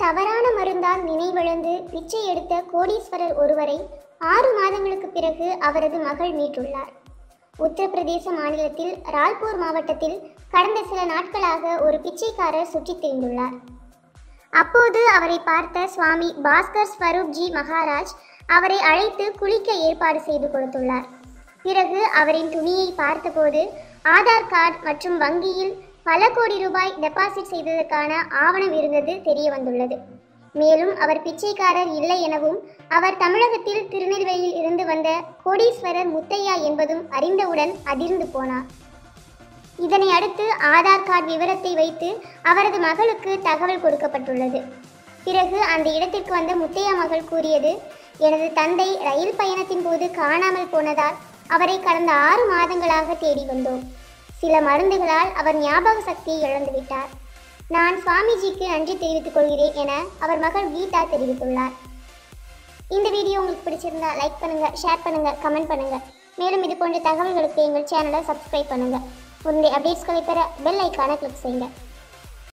தவறான மருந்தால் நினைவிழந்து பிச்சை எடுத்த கோடீஸ்வரர் ஒருவரை 6 மாதங்களுக்கு பிறகு அவரது மகள் மீட்டுள்ளார். உத்தரப்பிரதேச மாநிலத்தில் ராய்ப்பூர் மாவட்டத்தில் கடந்த சில நாட்களாக ஒரு பிச்சைக்காரர் சுற்றித் திரிந்துள்ளார். அப்போது அவரை பார்த்த சுவாமி பாஸ்கர் ஸ்வரூப்ஜி மகாராஜ் அவரை அழைத்து குளிக்க ஏற்பாடு செய்து கொடுத்துள்ளார். பிறகு அவரின் துணியை பார்த்தபோது ஆதார் கார்டு மற்றும் வங்கியில் பல கோடி ரூபாய் டெபாசிட் செய்ததற்கான ஆவணம் இருந்தது தெரிய வந்துள்ளது. மேலும் அவர் பிச்சைக்காரர் இல்லை எனவும் அவர் தமிழகத்தில் திருநெல்வேலியில் இருந்து வந்த கோடீஸ்வரர் முத்தையா என்பதும் அறிந்தவுடன் அதிர்ந்து போனார். இதனை அடுத்து ஆதார் கார்டு விவரத்தை வைத்து அவரது மகளுக்கு தகவல் கொடுக்கப்பட்டுள்ளது. பிறகு அந்த இடத்திற்கு வந்த முத்தையா மகள் கூறியது, எனது தந்தை ரயில் பயணத்தின் போது காணாமல் போனதால் அவரை கடந்த 6 மாதங்களாக தேடி வந்தோம். சில மருந்துகளால் அவர் ஞாபக சக்தியை இழந்துவிட்டார். நான் சுவாமிஜிக்கு நன்றி தெரிவித்துக் கொள்கிறேன் என அவர் மகள் கீதா தெரிவித்துள்ளார். இந்த வீடியோ உங்களுக்கு பிடிச்சிருந்தா லைக் பண்ணுங்க, ஷேர் பண்ணுங்க, கமெண்ட் பண்ணுங்க. மேலும் இது போன்ற தகவல்களுக்கு எங்கள் சேனலை சப்ஸ்கிரைப் பண்ணுங்க. உங்களுடைய அப்டேட்ஸ்களை பெற பெல் ஐக்கானை கிளிக் செய்யுங்க.